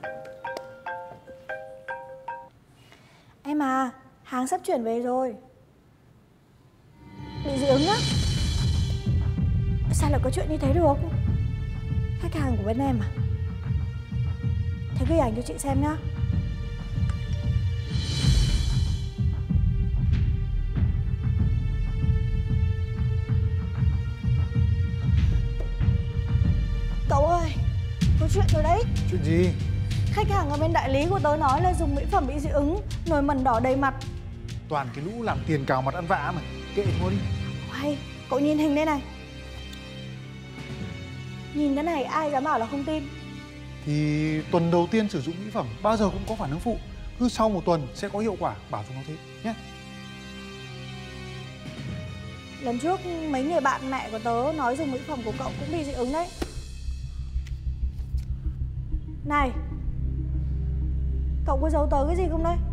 Em à, hàng sắp chuyển về rồi. Bị dị ứng á? Sao lại có chuyện như thế được? Khách hàng của bên em à? Thế ghi ảnh cho chị xem nhá. Cậu ơi, có chuyện rồi đấy. Chuyện gì? Khách hàng ở bên đại lý của tớ nói là dùng mỹ phẩm bị dị ứng, nổi mẩn đỏ đầy mặt. Toàn cái lũ làm tiền cào mặt ăn vạ mà. Kệ thôi đi. Hay, cậu nhìn hình đây này. Nhìn cái này ai dám bảo là không tin. Thì tuần đầu tiên sử dụng mỹ phẩm bao giờ cũng có phản ứng phụ. Cứ sau một tuần sẽ có hiệu quả, bảo chúng nó thế nhé. Lần trước mấy người bạn mẹ của tớ nói dùng mỹ phẩm của cậu cũng bị dị ứng đấy. Này, cậu có giấu tớ cái gì không đấy?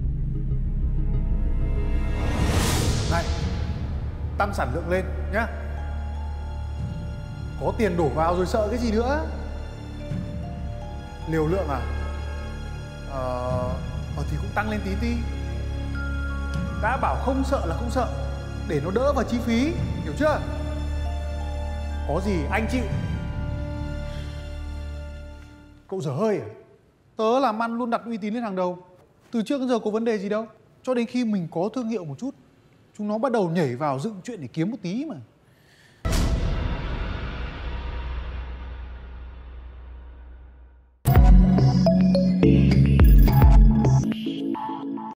Này, tăng sản lượng lên nhá. Có tiền đổ vào rồi sợ cái gì nữa. Liều lượng à? Thì cũng tăng lên tí tí. Đã bảo không sợ là không sợ, để nó đỡ vào chi phí, hiểu chưa? Có gì anh chịu. Cậu dở hơi à? Tớ làm ăn luôn đặt uy tín lên hàng đầu. Từ trước đến giờ có vấn đề gì đâu. Cho đến khi mình có thương hiệu một chút, chúng nó bắt đầu nhảy vào dựng chuyện để kiếm một tí mà.